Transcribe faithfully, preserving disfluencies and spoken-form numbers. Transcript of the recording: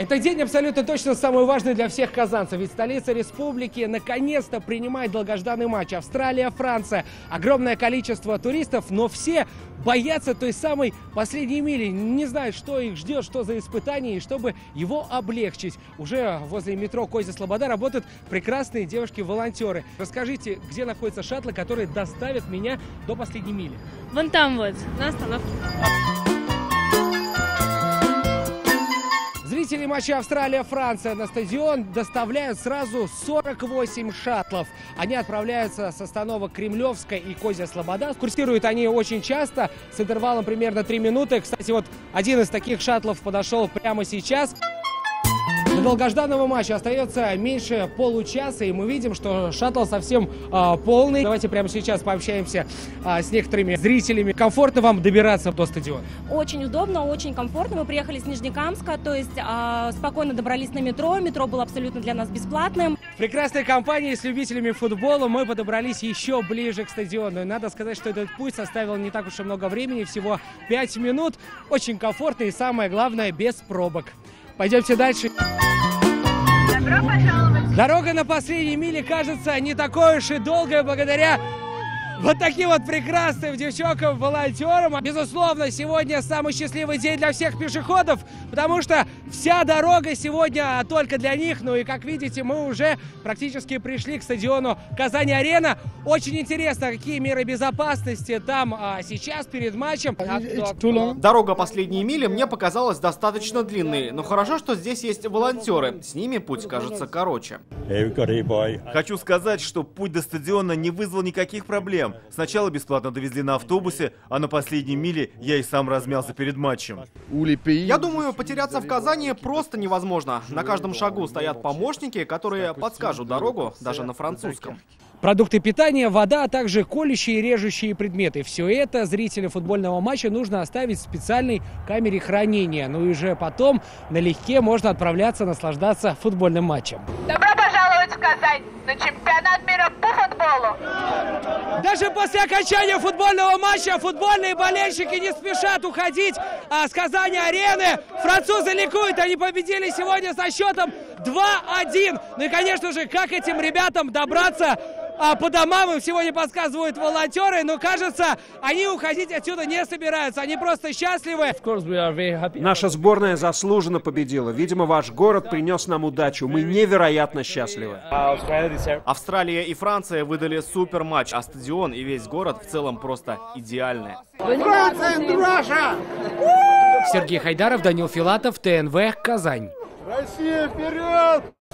Это день абсолютно точно самый важный для всех казанцев, ведь столица республики наконец-то принимает долгожданный матч. Австралия-Франция. Огромное количество туристов, но все боятся той самой последней мили. Не знают, что их ждет, что за испытание, и чтобы его облегчить. Уже возле метро Козья-Слобода работают прекрасные девушки-волонтеры. Расскажите, где находятся шаттлы, которые доставят меня до последней мили? Вон там вот, на остановке. Зрители матча Австралия-Франция на стадион доставляют сразу сорок восемь шаттлов. Они отправляются с остановок Кремлевская и Козья-Слобода. Курсируют они очень часто, с интервалом примерно три минуты. Кстати, вот один из таких шаттлов подошел прямо сейчас. До долгожданного матча остается меньше получаса, и мы видим, что шаттл совсем а, полный. Давайте прямо сейчас пообщаемся а, с некоторыми зрителями. Комфортно вам добираться до стадиона? Очень удобно, очень комфортно. Мы приехали с Нижнекамска, то есть а, спокойно добрались на метро. Метро было абсолютно для нас бесплатным. В прекрасной компании с любителями футбола мы подобрались еще ближе к стадиону. И надо сказать, что этот путь составил не так уж и много времени, всего пять минут. Очень комфортно и, самое главное, без пробок. Пойдемте дальше. Добро пожаловать! Дорога на последней миле кажется не такой уж и долгой благодаря вот таким вот прекрасным девчонкам-волонтерам. Безусловно, сегодня самый счастливый день для всех пешеходов, потому что вся дорога сегодня только для них. Ну и, как видите, мы уже практически пришли к стадиону Казань-Арена. Очень интересно, какие меры безопасности там а, сейчас перед матчем. Дорога последней мили мне показалась достаточно длинной, но хорошо, что здесь есть волонтеры. С ними путь кажется короче. Хочу сказать, что путь до стадиона не вызвал никаких проблем. Сначала бесплатно довезли на автобусе, а на последней миле я и сам размялся перед матчем. Я думаю, потеряться в Казани просто невозможно. На каждом шагу стоят помощники, которые подскажут дорогу даже на французском. Продукты питания, вода, а также колющие и режущие предметы. Все это зрителям футбольного матча нужно оставить в специальной камере хранения. Ну и уже потом налегке можно отправляться наслаждаться футбольным матчем. Добро пожаловать в Казань на чемпионат мира по футболу! Даже после окончания футбольного матча футбольные болельщики не спешат уходить а, с Казани-арены. Французы ликуют, они победили сегодня со счетом два один. Ну и, конечно же, как этим ребятам добраться а, по домам, им сегодня подсказывают волонтеры, но, кажется, они уходить отсюда не собираются, они просто счастливы. Наша сборная заслуженно победила. Видимо, ваш город принес нам удачу. Мы невероятно счастливы. Австралия и Франция выдали супер матч, а стадион и весь город в целом просто идеальны. Сергей Хайдаров, Данил Филатов, ТНВ, Казань. Россия, вперед!